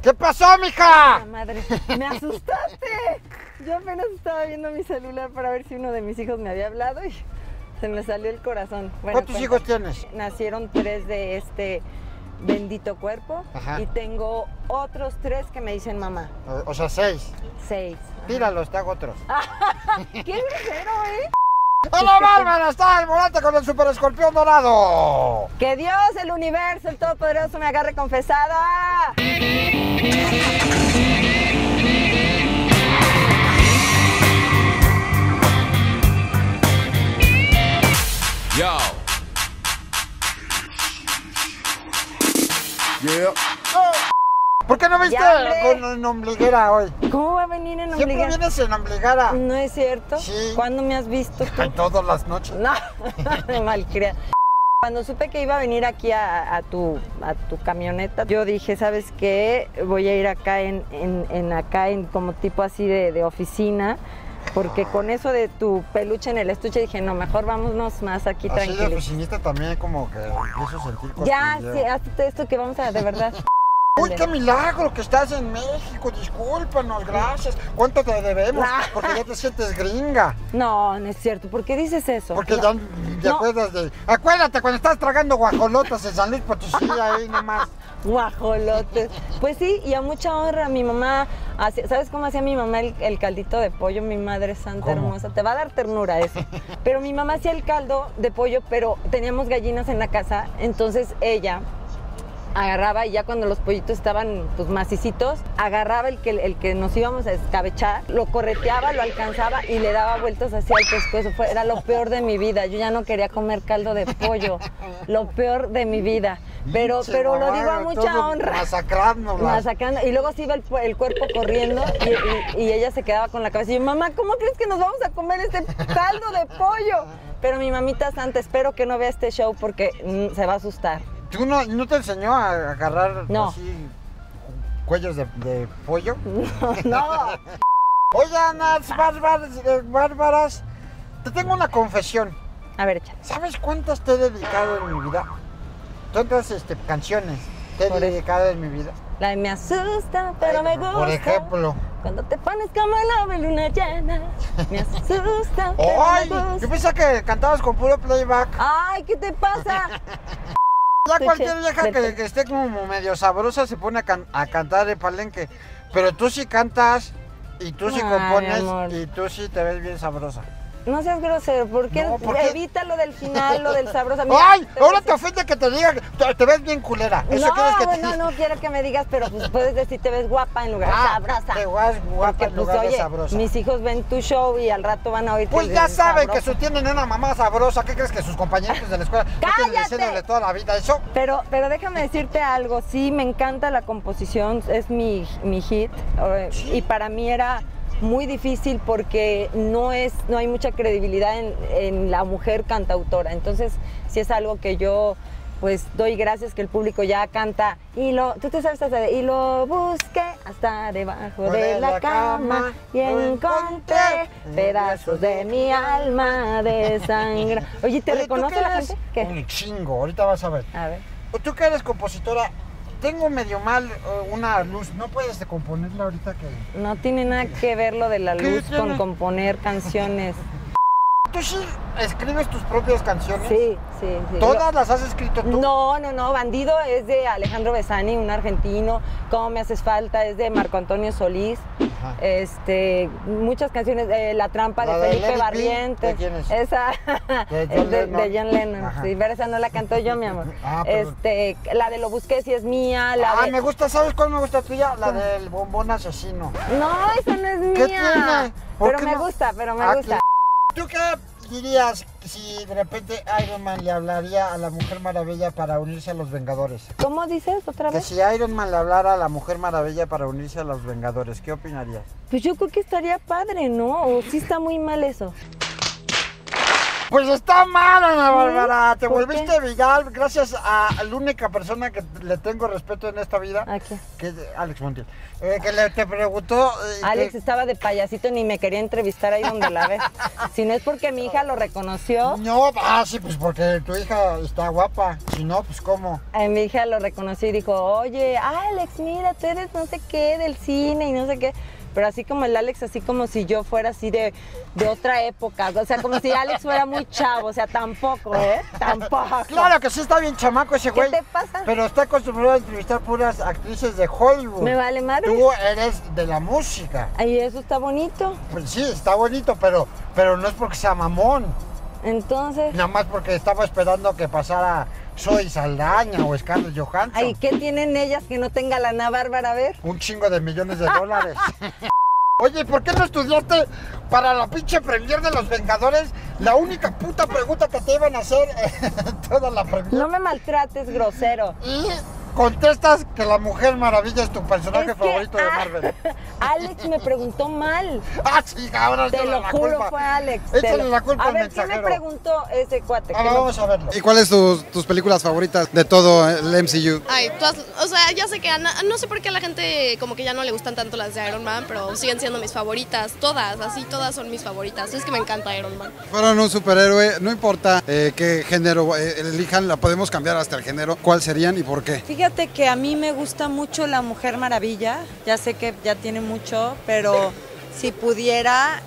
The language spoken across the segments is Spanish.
¿Qué pasó, mija? La madre, me asustaste. Yo apenas estaba viendo mi celular para ver si uno de mis hijos me había hablado y se me salió el corazón. Bueno, ¿Cuántos hijos tienes? Nacieron 3 de este bendito cuerpo. Ajá. Y tengo otros 3 que me dicen mamá. O sea, 6. 6. Tíralos, te hago otros. ¡Qué grosero, eh! ¡Hola, Bárbara! Está el volante con el super escorpión dorado. Que Dios, el universo, el todopoderoso me agarre confesada. Yo. Yeah. ¿Por qué no viste con ombliguera hoy? ¿Cómo va a venir en Siempre ombliguera? vienes en ombliguera. No es cierto. Sí. ¿Cuándo me has visto tú? Todas las noches. No, de malcriada. Cuando supe que iba a venir aquí a tu camioneta, yo dije, ¿sabes qué? Voy a ir acá en como tipo así de oficina, porque con eso de tu peluche en el estuche dije, no, mejor vámonos más aquí Así tranquilos. de oficinista también como que empiezo a sentir cosas. Ya, sí, hazte esto que vamos a, de verdad. ¡Uy, qué milagro que estás en México! Discúlpanos, gracias. ¿Cuánto te debemos? Porque ya te sientes gringa. No, no es cierto. ¿Por qué dices eso? Porque No. ya te acuerdas de... Acuérdate cuando estabas tragando guajolotas en San Luis Potosí, ahí nomás. Guajolotes. Pues sí, y a mucha honra mi mamá, ¿sabes cómo hacía mi mamá el caldito de pollo? Mi madre santa hermosa, te va a dar ternura eso. Pero mi mamá hacía el caldo de pollo, pero teníamos gallinas en la casa, entonces ella agarraba y ya cuando los pollitos estaban pues macicitos, agarraba el que nos íbamos a escabechar, lo correteaba, lo alcanzaba y le daba vueltas hacia el pescuezo. Era lo peor de mi vida. Yo ya no quería comer caldo de pollo. Lo peor de mi vida. Pero lo digo a mucha honra. Masacrando. Y luego se iba el cuerpo corriendo y ella se quedaba con la cabeza. Y yo, mamá, ¿cómo crees que nos vamos a comer este caldo de pollo? Pero mi mamita santa, espero que no vea este show porque se va a asustar. ¿Tú no te enseñó a agarrar así cuellos de pollo? No. Oye, Nats, bárbaras, te tengo una confesión. A ver, échale. ¿Sabes cuántas te he dedicado en mi vida? ¿Cuántas canciones te he dedicado en mi vida? La de me asusta, pero me gusta. Por ejemplo. Cuando te pones como el ave luna llena. Me asusta, pero ¡Ay! me gusta. Yo pensaba que cantabas con puro playback. ¡Ay, qué te pasa! Ya cualquier vieja que esté como medio sabrosa se pone a cantar de palenque. Pero tú sí cantas y tú sí compones y tú sí te ves bien sabrosa. No seas grosero, ¿por qué? Evita lo del final, lo del sabroso. Mira, ¡ay! Ahora te ofende que te diga que te ves bien culera. ¿Eso quieres que te diga? No quiero que me digas, pero pues puedes decir te ves guapa en lugar de sabrosa. Te ves guapa en lugar de sabrosa. Mis hijos ven tu show y al rato van a oír pues ya saben que tienen una mamá sabrosa. ¿Qué crees que sus compañeros de la escuela tienen diciéndole toda la vida eso? Pero déjame decirte algo, sí, me encanta la composición, es mi hit. ¿Sí? Y para mí era muy difícil porque no hay mucha credibilidad en la mujer cantautora. Entonces, sí es algo que yo pues doy gracias que el público ya canta tú te sabes hasta y lo busqué hasta debajo de la cama y encontré pedazos de mi alma de sangre. Oye, ¿te reconoce la gente? ¿Qué? Un chingo, ahorita vas a ver. A ver. Tú que eres compositora, tengo medio mal una luz, ¿no puedes componerla ahorita que...? No tiene nada que ver lo de la luz con componer canciones. ¿Tú sí escribes tus propias canciones? Sí. ¿Todas las has escrito tú? No, Bandido es de Alejandro Besani, un argentino. Cómo me haces falta es de Marco Antonio Solís. Ajá. Muchas canciones, La trampa de Felipe Barrientos. ¿De quién es? Esa de John Lennon. Ajá. Sí, pero esa no la canto yo, mi amor. La de Lo busqué si es mía. Me gusta, ¿sabes cuál me gusta tuya? La del bombón asesino. No, esa no es mía. ¿Qué tiene? Pero me gusta. ¿Tú qué dirías si de repente Iron Man le hablaría a la Mujer Maravilla para unirse a los Vengadores? ¿Cómo dices otra vez? Que si Iron Man le hablara a la Mujer Maravilla para unirse a los Vengadores, ¿qué opinarías? Pues yo creo que estaría padre, ¿no? ¿O sí está muy mal eso? Pues está mal, Ana Bárbara. Te ¿Por volviste qué? viral gracias a la única persona que le tengo respeto en esta vida. ¿A qué? Que es Alex Montiel. Te preguntó... Alex estaba de payasito, ni me quería entrevistar ahí donde la ves. Si no es porque mi hija lo reconoció. No, sí, pues porque tu hija está guapa. Si no, pues ¿cómo? Mi hija lo reconoció y dijo, oye, Alex, mira, tú eres no sé qué del cine y no sé qué. Pero así como el Alex, así como si yo fuera así de otra época. O sea, como si Alex fuera muy chavo. O sea, tampoco, ¿eh? Tampoco. Claro que sí está bien chamaco ese güey. ¿Qué te pasa? Pero está acostumbrado a entrevistar puras actrices de Hollywood. Me vale madre. Tú eres de la música. Ay, eso está bonito. Pues sí, está bonito, pero no es porque sea mamón. Entonces... Nada más porque estaba esperando que pasara Zoe Saldaña o Scarlett Johansson. Ay, ¿qué tienen ellas que no tenga la Ana Bárbara? A ver. Un chingo de millones de dólares. Oye, ¿por qué no estudiaste para la pinche premier de los Vengadores? La única puta pregunta que te iban a hacer toda la premier. No me maltrates, grosero. Y contestas que la Mujer Maravilla es tu personaje Es que, favorito de Marvel. Alex me preguntó mal. Ah, sí, ahora Te lo la juro, culpa. fue Alex. Échale la culpa a al ver, ¿qué me mensajero. preguntó ese cuate? Ahora vamos a verlo. ¿Y cuáles tus películas favoritas de todo el MCU? Ay, o sea, ya sé que no sé por qué a la gente como que ya no le gustan tanto las de Iron Man, pero siguen siendo mis favoritas, todas son mis favoritas. Es que me encanta Iron Man. Fueron un superhéroe, no importa qué género elijan, la podemos cambiar hasta el género. ¿Cuál serían y por qué? Fíjate que a mí me gusta mucho la Mujer Maravilla, ya sé que ya tiene mucho, pero si pudiera,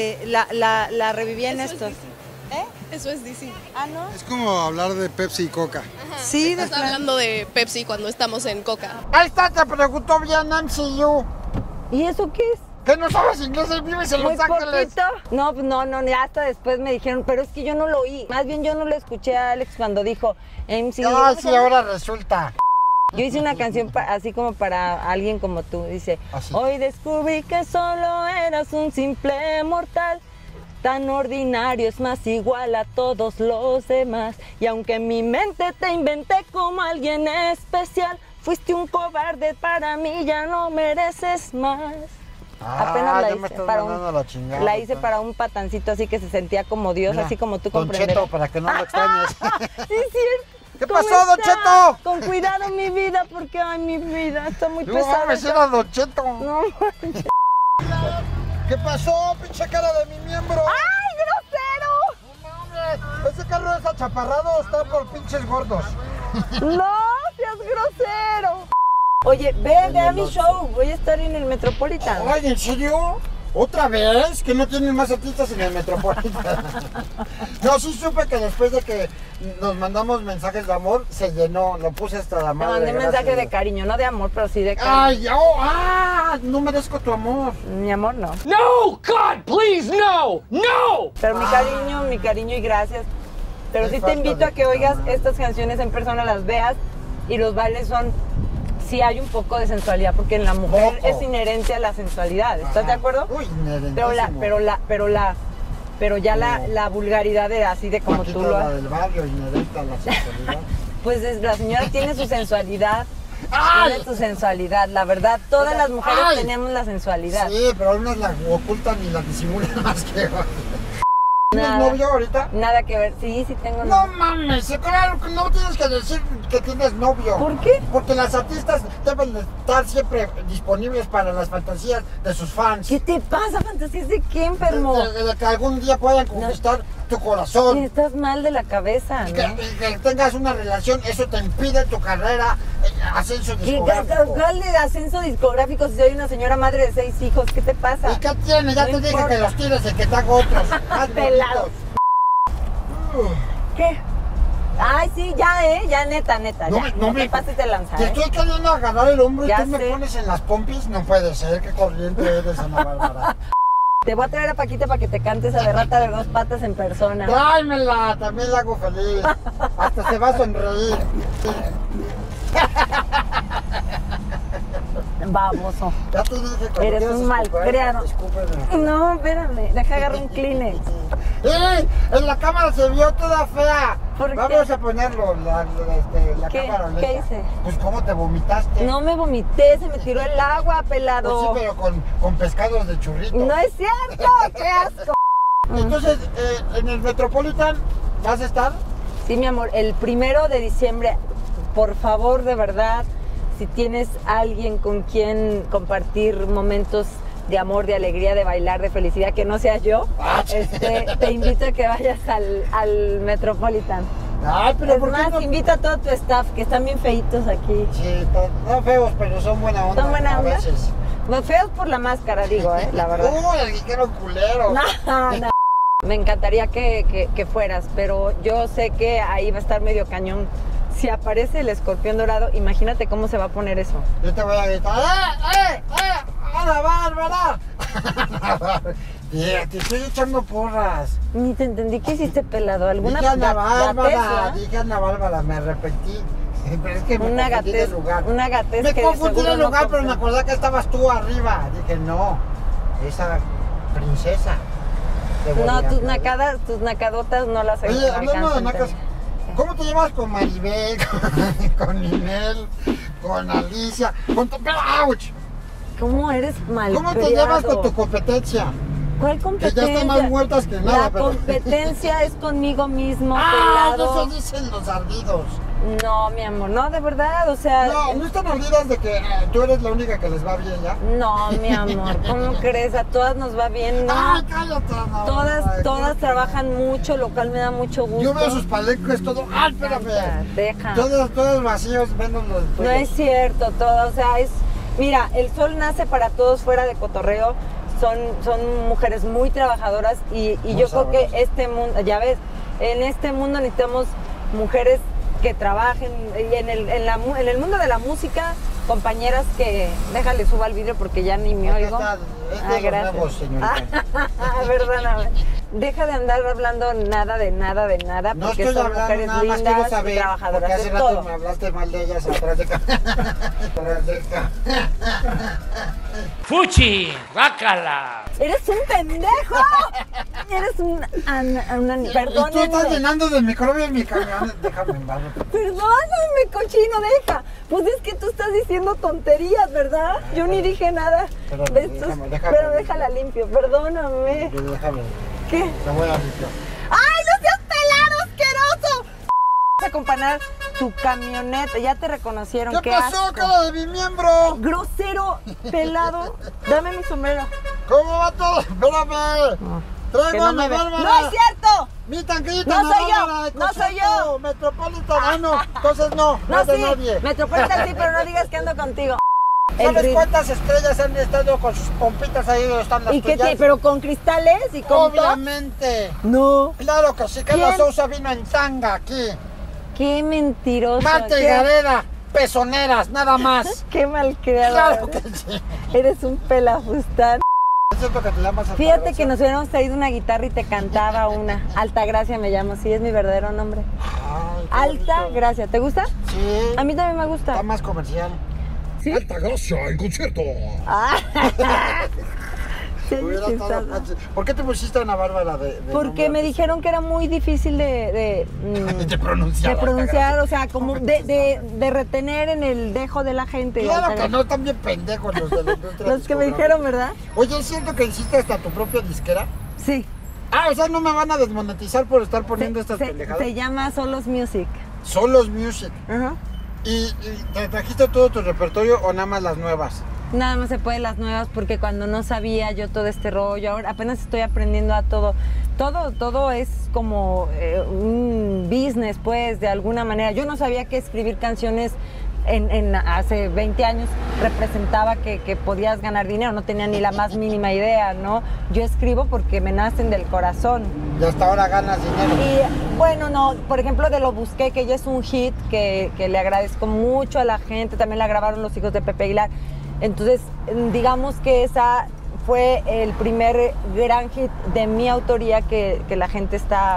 la revivía en Eso estos. es DC. Eso es DC. Ah, ¿no? Es como hablar de Pepsi y Coca. Ajá. Sí, de Estás plan. hablando de Pepsi cuando estamos en Coca. Ahí está, te preguntó bien MCU. ¿Y eso qué es? ¿Que no sabes inglés y vives en Muy Los Ángeles? poquito. No, pues no, ya hasta después me dijeron, pero es que yo no lo oí. Más bien yo no lo escuché a Alex cuando dijo MC. Ah, sí, ahora resulta. Yo hice una canción así como para alguien como tú. Dice, Así. hoy descubrí que solo eras un simple mortal. Tan ordinario, es más igual a todos los demás. Y aunque en mi mente te inventé como alguien especial, fuiste un cobarde para mí, ya no mereces más. Apenas la ya me hice estás para mandando la chingada. la hice para un patancito así que se sentía como Dios, Mira, así como tú Don comprendes. Cheto, para que no lo extrañes. Sí, es cierto. ¿Qué ¿Cómo pasó, Don está? Cheto? Con cuidado mi vida, porque ay, mi vida está muy No pesada. mames, era Don Cheto. No manches. ¿Qué pasó, pinche cara de mi miembro? ¡Ay, grosero! No mames, ese carro es achaparrado, está por pinches gordos. No, seas grosero. Oye, ve a mi show. Voy a estar en el Metropolitan. Ay, ¿en serio? ¿Otra vez? ¿Que no tienen más artistas en el Metropolitan? No, sí supe que después de que nos mandamos mensajes de amor, se llenó, lo puse hasta la Te madre. mandé mensaje gracias. de cariño, no de amor, pero sí de cariño. Ay, no merezco tu amor. Mi amor, no. No, God, please, no, no. Pero mi cariño y gracias. Pero Qué sí te falta invito de a que oigas tamaño. estas canciones en persona, las veas y los bailes son... Sí hay un poco de sensualidad porque en la mujer Poco. es inherente a la sensualidad. ¿Estás de acuerdo? Uy, Pero ya la vulgaridad de así de como Paquita, tú lo la haces. del barrio, inherente a la sensualidad. Pues la señora tiene su sensualidad. ¡Ay! Tiene su sensualidad, la verdad, todas las mujeres ¡Ay! tenemos la sensualidad. Sí, pero unas la ocultan y la disimulan más que otras. ¿Tienes Nada. novio ahorita? Nada que ver, sí tengo No novio. mames, claro que no tienes que decir que tienes novio. ¿Por qué? Porque las artistas deben de estar siempre disponibles para las fantasías de sus fans. ¿Qué te pasa, fantasías de qué, enfermo? De que algún día puedan conquistar tu corazón. Sí, estás mal de la cabeza, ¿no? Que tengas una relación, eso te impide tu carrera, ascenso ¿Qué discográfico. cuál de ascenso discográfico si soy una señora madre de 6 hijos? ¿Qué te pasa? ¿Y qué tiene? Ya No te dije importa. que los tires y que te hago otros. Más Pelado. bonitos. ¿Qué? Ay, sí, ya, neta, No, ya. no No me te pases de lanza, Te ¿eh? estoy queriendo agarrar el hombro y Ya tú me sé. pones en las pompis. No puede ser, qué corriente eres, Ana Bárbara. Te voy a traer a Paquita para que te cantes a de rata de 2 patas en persona. Tráemela, también la hago feliz. Hasta se va a sonreír. Baboso. Ya te dije que Eres un malcriado. Discúlpeme. No, espérame, deja agarrar un Kleenex. ¡Ey! En la cámara se vio toda fea. ¿Por qué? Vamos a ponerlo, la ¿Qué? cámara lenta. ¿Qué hice? Pues cómo te vomitaste. No me vomité, se me tiró el agua, Pues sí, pelado. pero con pescados de churrito. No es cierto, qué asco. Entonces, en el Metropolitan, ¿vas a estar? Sí, mi amor, el 1 de diciembre, por favor, de verdad, si tienes alguien con quien compartir momentos de amor, de alegría, de bailar, de felicidad, que no sea yo, te invito a que vayas al Metropolitan. Ay, pero Es ¿por qué más, no? invita a todo tu staff, que están bien feitos aquí. Sí, no feos, pero son buena onda. ¿Son buena onda? A veces. Bueno, feos por la máscara, digo, la verdad. Uy, el guiquero culero. No. Me encantaría que fueras, pero yo sé que ahí va a estar medio cañón. Si aparece el escorpión dorado, imagínate cómo se va a poner eso. Yo te voy a gritar, ¡Ana Bárbara! Te estoy echando porras. Ni te entendí qué hiciste, pelado. ¿Alguna Dije Ana gatez, Bárbara, ¿no? dije Ana Bárbara, me arrepentí. Pero es que me Una confundí de gatez, lugar. una gatez Me que confundí seguro de no lugar, pero me compré. acordé que estabas tú arriba. Dije, no, esa princesa. No, tus nacadotas no las Oye, hablando de alcanzan. nacas, ¿cómo te llevas con Maribel, con Ninel, con Alicia, con tu... ¡Auch! ¿Cómo eres mal? ¿Cómo te llevas con tu competencia? ¿Cuál Que competencia? ya están más muertas que nada, La pero... competencia es conmigo mismo, ¡Ah! pelado. Eso dicen los ardidos. No, mi amor, no, de verdad, o sea... No están ardidas de que tú eres la única que les va bien ya. No, mi amor, ¿cómo crees? A todas nos va bien, ¿no? ¡Ay, cállate! No, Todas trabajan mucho, lo cual me da mucho gusto. Yo veo sus palenques todo... ¡Ay, espérame! Deja. Todos vacíos, menos los tuyos. No es cierto, todo, o sea, es... Mira, el sol nace para todos fuera de cotorreo. Son mujeres muy trabajadoras y yo creo que este mundo, ya ves, en este mundo necesitamos mujeres que trabajen y en el mundo de la música, compañeras que... Déjale, suba el vidrio porque ya ni me Aquí oigo. está, es de los gracias. nuevos, señorita. Perdóname. Deja de andar hablando nada de nada, No porque estoy son hablando, mujeres nada más quiero lindas y saber, porque trabajadoras hace de rato todo. me hablaste mal de ellas atrás de acá. Atrás de acá. ¡Fuchi! ¡Bácala! ¡Eres un pendejo! ¡Eres Y tú Perdónenme. estás llenando de microbios mi camión. Déjame en paz. Perdóname, cochino, deja. Pues es que tú estás diciendo tonterías, ¿verdad? Yo ni dije nada. Espérame, de estos, déjame. pero déjala limpio, perdóname. Déjame. ¿Qué? Te voy a limpiar. ¡Ay, no seas pelado, asqueroso! Vas a acompañar tu camioneta, ya te reconocieron. ¿Qué pasó, asco. cara de mi miembro? Grosero, pelado. Dame mi sombrero. ¿Cómo va todo? Espérame. Que Traigo no a me mi ve. Bárbara. ¡No es cierto! Mi tanquillita No Ana soy yo, Bárbara de no soy concierto yo. Metropolitan. Ah, no. Entonces no es de sí, nadie. Metropolitan sí, pero no digas que ando contigo. ¿Sabes ritmo. cuántas estrellas han estado con sus pompitas ahí donde están las ¿Y qué tuyas? te? ¿Pero con cristales y con todo? Obviamente. No. Claro que sí, Carla ¿Quién? Sousa vino en tanga aquí. Qué mentiroso. Mate y qué, Gareda, pezoneras, nada más. qué malcriado. Claro que sí. Eres un pelafustán. Es cierto que te llamas Fíjate que nos hubiéramos traído una guitarra y te cantaba una. Altagracia me llamo, sí, es mi verdadero nombre. Ay, qué Alta bonito. Gracia, ¿te gusta? Sí. A mí también me gusta. Está más comercial. ¿Sí? Alta gracia en concierto. Ah. Sí, Hubiera sí, estado está. fácil. ¿Por qué te pusiste a Ana Bárbara de Porque nombre me dijeron que era muy difícil de pronunciar. o sea, como de retener en el dejo de la gente. Claro que no, están bien pendejos los de la industria Los que me discográfica. dijeron, ¿verdad? Oye, ¿es cierto que hiciste hasta tu propia disquera? Sí. Ah, o sea, no me van a desmonetizar por estar poniendo estas pendejadas. Se llama Solos Music. Solos Music. Ajá. ¿Y te trajiste todo tu repertorio o nada más las nuevas? Nada más se puede las nuevas porque cuando no sabía yo todo este rollo, ahora apenas estoy aprendiendo a todo. Todo es como un business, pues, de alguna manera. Yo no sabía que escribir canciones hace 20 años representaba que podías ganar dinero, no tenía ni la más mínima idea, ¿no? Yo escribo porque me nacen del corazón. Y hasta ahora ganas dinero. Y bueno, no, por ejemplo, de Lo Busqué, que ya es un hit, que le agradezco mucho a la gente, también la grabaron los hijos de Pepe Aguilar. Entonces, digamos que esa fue el primer gran hit de mi autoría que la gente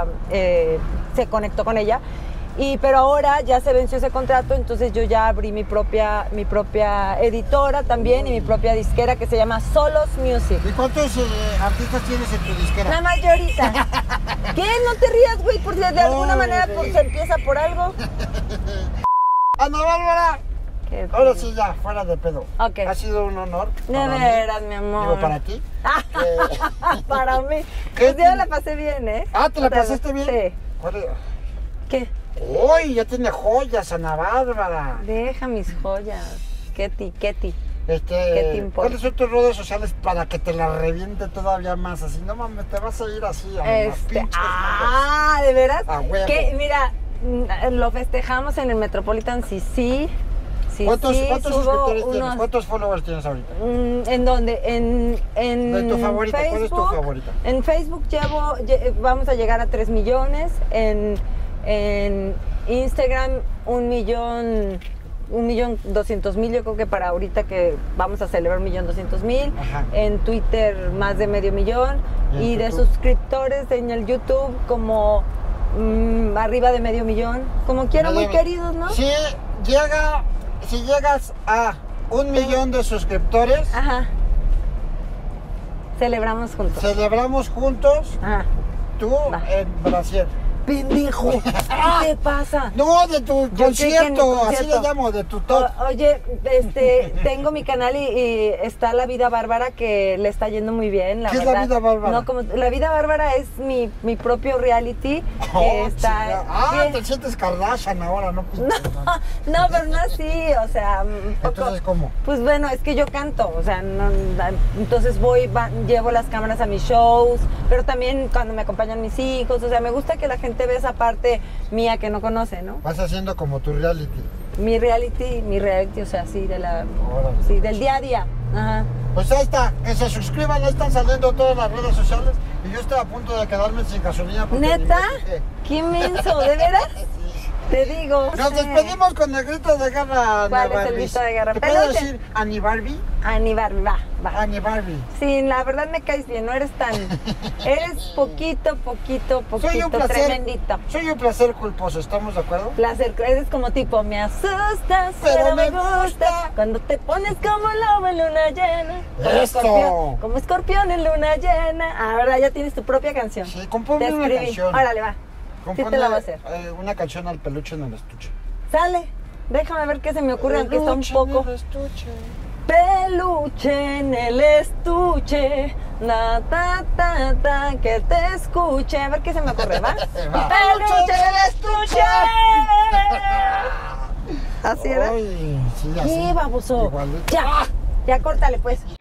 se conectó con ella. Pero ahora ya se venció ese contrato, entonces yo ya abrí mi propia editora también y mi propia disquera que se llama Solos Music. ¿Y cuántos artistas tienes en tu disquera? Nada más yo ahorita. ¿Qué? No te rías, güey, porque de alguna manera pues, se empieza por algo. Ana Bárbara, Qué Ahora fino. sí, ya, fuera de pedo. Ok. Ha sido un honor. De para mí. veras, mi amor. Digo, para ti. Para mí. ¿Qué Pues yo la pasé bien, ¿eh? Ah, ¿te la Otra pasaste vez. bien? Sí. ¿Cuál es? ¿Qué? ¡Uy! Ya tiene joyas, Ana Bárbara. Deja mis joyas. Ketty. ¿Qué te importa? ¿Cuáles son tus redes sociales para que te la reviente todavía más? Así, no mames, te vas a ir así a las pinches ¿de veras? A huevo. Que, mira, lo festejamos en el Metropolitan, sí. ¿Cuántos subo suscriptores tienes? unos- ¿Cuántos followers tienes ahorita? ¿En dónde? En De tu favorita, Facebook, ¿cuál es tu favorita? En Facebook vamos a llegar a 3 millones. En Instagram 1.200.000, yo creo que para ahorita que vamos a celebrar 1.200.000. Ajá. En Twitter más de 500.000. ¿Y en Y de YouTube? suscriptores en el YouTube como arriba de 500.000. Como quiera, muy queridos, ¿no? Si llegas a 1 millón de suscriptores, Ajá. Celebramos juntos. celebramos juntos Ajá. tú Va. en Brasil. ¡Pendejo! ¿Qué te pasa? No, de tu Yo creí que en mi concierto, así concierto. le llamo, de tu top. Oye, tengo mi canal y está La Vida Bárbara, que le está yendo muy bien, la ¿Qué es verdad. La Vida Bárbara? No, como La Vida Bárbara es mi propio reality que Oh, está... chingada. que- Te sientes Kardashian ahora, no pinches. No, pero no así, o sea, un poco- Entonces, ¿cómo? Pues bueno, es que yo canto, o sea, entonces llevo las cámaras a mis shows, pero también cuando me acompañan mis hijos, o sea, me gusta que la gente vea esa parte mía que no conoce, ¿no? Vas haciendo como tu reality. Mi reality, o sea, sí, Órale. sí, del día a día. Ajá. Pues ahí está, que se suscriban, ahí están saliendo todas las redes sociales. Y yo estoy a punto de quedarme sin gasolina. porque ¿Neta? ni me fijé. ¿Qué menso? ¿De veras? Te digo. Nos sí. despedimos con el grito de guerra. ¿Cuál Ana es el Barbie. grito de guerra? ¿Te puedo Peluche. decir Ani Barbie? Ani Barbie, va. Ani Barbie. Sí, la verdad me caes bien, no eres tan... Eres poquito tremendito. Soy un placer culposo, ¿estamos de acuerdo? Placer, eres como tipo, me asustas, pero me gusta cuando te pones como lobo en luna llena. ¡Eso! Como escorpión en luna llena. Ahora ya tienes tu propia canción. Sí, compónme Te una escribí. canción. Órale, va. Sí te la voy a hacer. Una canción al peluche en el estuche. Sale. Déjame ver qué se me ocurre, aunque está un Peluche poco... en el estuche. Peluche en el estuche, que te escuche. A ver qué se me ocurre, ¿va? Peluche en el estuche. Así era. Ay, sí, así. ¿Qué, baboso? Igualito. Ya córtale pues.